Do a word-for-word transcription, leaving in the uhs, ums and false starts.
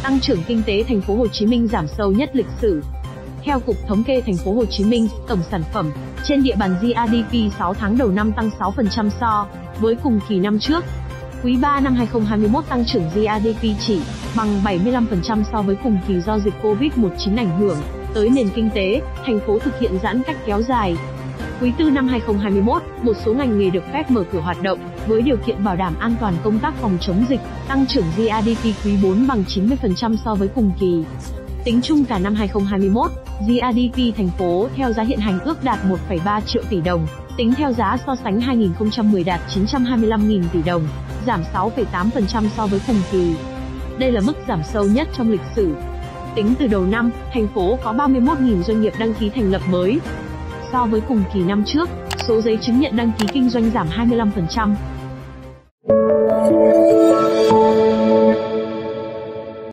tăng trưởng kinh tế thành phố Hồ Chí Minh giảm sâu nhất lịch sử. Theo Cục Thống kê thành phố Hồ Chí Minh, tổng sản phẩm trên địa bàn giê đê pê sáu tháng đầu năm tăng sáu phần trăm so với cùng kỳ năm trước. Quý ba năm hai không hai mốt tăng trưởng giê đê pê chỉ bằng bảy mươi lăm phần trăm so với cùng kỳ do dịch Covid mười chín ảnh hưởng tới nền kinh tế, thành phố thực hiện giãn cách kéo dài. Quý tư năm hai không hai mốt, một số ngành nghề được phép mở cửa hoạt động với điều kiện bảo đảm an toàn công tác phòng chống dịch, tăng trưởng giê đê pê quý bốn bằng chín mươi phần trăm so với cùng kỳ. Tính chung cả năm hai không hai mốt, giê đê pê thành phố theo giá hiện hành ước đạt một phẩy ba triệu tỷ đồng, tính theo giá so sánh hai nghìn không trăm mười đạt chín trăm hai mươi lăm nghìn tỷ đồng, giảm sáu phẩy tám phần trăm so với cùng kỳ. Đây là mức giảm sâu nhất trong lịch sử. Tính từ đầu năm, thành phố có ba mươi mốt nghìn doanh nghiệp đăng ký thành lập mới. So với cùng kỳ năm trước, số giấy chứng nhận đăng ký kinh doanh giảm hai mươi lăm phần trăm.